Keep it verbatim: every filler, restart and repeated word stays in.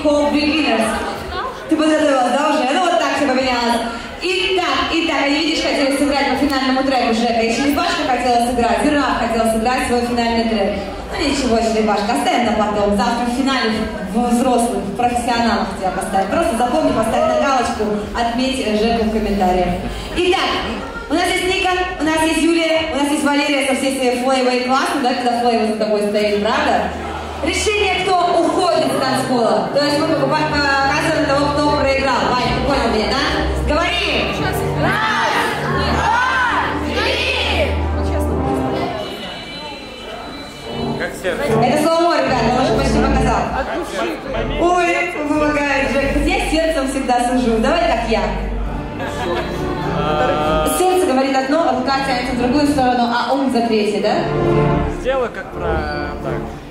called beginners. Ты подготовилась, да, уже? Ну вот так все поменялось. Итак, итак, они, видишь, хотели сыграть по финальному треку Жека. И Черепашка хотела сыграть, и Раф хотел сыграть свой финальный трек. Ну ничего, Черепашка, оставим на потом. Завтра в финале в взрослых, в профессионалах тебя поставим. Просто запомни, поставь на галочку, отметь Жеку в комментариях. Итак, у нас есть Ника, у нас есть Юлия, у нас есть Валерия со всей своей флейвой классом, да, когда флейва за тобой стоит, правда? Решение, кто уходит с танцпола. То есть мы показываем того, кто проиграл. Вань, ты понял меня, да? Говори! Раз, два, три! Как сердце? Это слоумо, ребята, он уже почти показал. Ой, помогает Джек. Я сердцем всегда сужу. Давай как я. Сердце говорит одно, а рука тянется в другую сторону, а ум за третье, да? Сделай как про... так.